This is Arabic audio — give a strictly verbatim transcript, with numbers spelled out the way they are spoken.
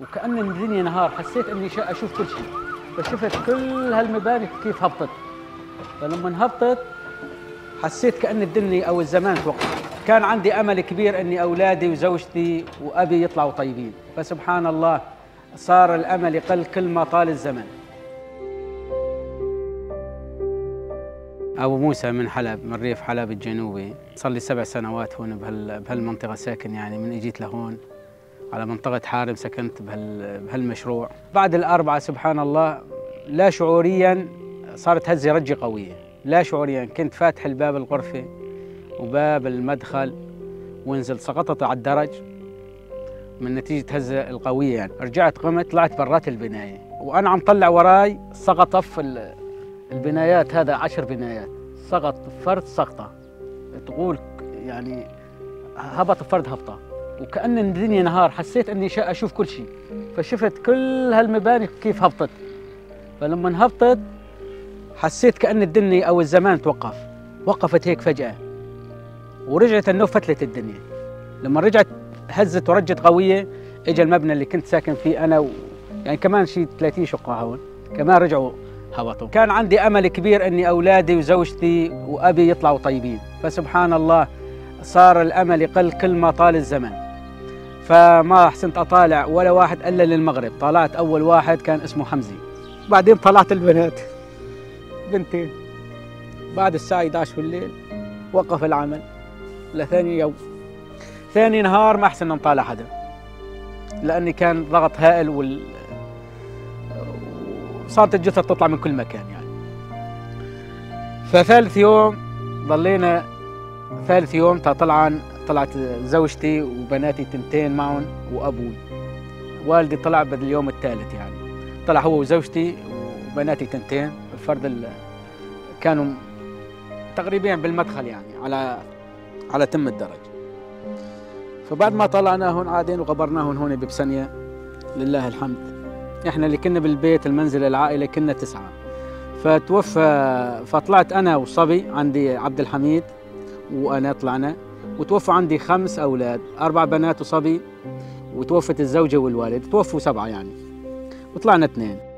وكأن الدنيا نهار، حسيت اني اشوف كل شيء، فشفت كل هالمباني كيف هبطت. فلما هبطت حسيت كأن الدنيا او الزمان توقف. كان عندي امل كبير اني اولادي وزوجتي وابي يطلعوا طيبين، فسبحان الله صار الامل يقل كل ما طال الزمن. أبو موسى من حلب، من ريف حلب الجنوبي، صار لي سبع سنوات هون بهالمنطقة ساكن، يعني من اجيت لهون على منطقة حارم سكنت بهالمشروع. بعد الأربعة سبحان الله لا شعورياً صارت هزة رجة قوية، لا شعورياً كنت فاتح الباب الغرفة وباب المدخل وانزل، سقطت على الدرج من نتيجة هزة القوية. يعني رجعت قمت طلعت برات البناية وأنا عم طلع وراي سقط طف البنايات، هذا عشر بنايات سقط فرد سقطة تقول يعني هبط فرد هبطة. وكأن الدنيا نهار، حسيت اني اشوف كل شيء، فشفت كل هالمباني كيف هبطت. فلما هبطت حسيت كأن الدنيا او الزمان توقف، وقفت هيك فجأة ورجعت النوف فتلت الدنيا. لما رجعت هزت ورجت قوية، اجى المبنى اللي كنت ساكن فيه انا و... يعني كمان شيء ثلاثين شقة هون كمان رجعوا هبطوا. كان عندي امل كبير اني اولادي وزوجتي وابي يطلعوا طيبين، فسبحان الله صار الامل يقل كل ما طال الزمن. فما حسنت اطالع ولا واحد الا للمغرب، طلعت اول واحد كان اسمه حمزي، بعدين طلعت البنات بنتين. بعد الساعه إحدى عشر بالليل وقف العمل لثاني يوم. ثاني نهار ما حسنا نطالع حدا لاني كان ضغط هائل وال صارت الجثث تطلع من كل مكان يعني. فثالث يوم ضلينا، ثالث يوم طلعان طلعت زوجتي وبناتي تنتين معهم وابوي. والدي طلع باليوم الثالث، يعني طلع هو وزوجتي وبناتي تنتين. الفرد اللي كانوا تقريبا بالمدخل يعني على على تم الدرج. فبعد ما طلعناهم عادين وقبرناهم هون ببسنية لله الحمد. احنا اللي كنا بالبيت المنزل العائلة كنا تسعة. فتوفى، فطلعت انا وصبي عندي عبد الحميد وانا طلعنا، وتوفى عندي خمس اولاد، اربع بنات وصبي، وتوفت الزوجة والوالد، توفوا سبعة يعني، وطلعنا اثنين.